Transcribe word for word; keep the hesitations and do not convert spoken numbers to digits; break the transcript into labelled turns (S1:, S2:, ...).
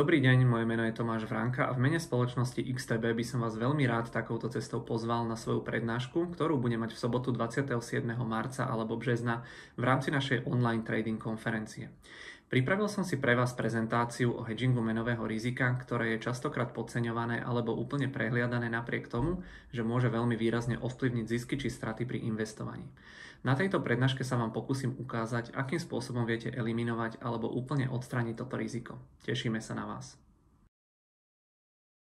S1: Dobrý deň, moje meno je Tomáš Vránka a v mene spoločnosti iks té bé by som vás veľmi rád takouto cestou pozval na svoju prednášku, ktorú budem mať v sobotu dvadsiateho siedmeho marca alebo března v rámci našej online trading konferencie. Pripravil som si pre vás prezentáciu o hedgingu menového rizika, ktoré je častokrát podceňované alebo úplne prehliadané napriek tomu, že môže veľmi výrazne ovplyvniť zisky či straty pri investovaní. Na tejto prednáške sa vám pokúsim ukázať, akým spôsobom viete eliminovať alebo úplne odstrániť toto riziko. Tešíme sa na vás.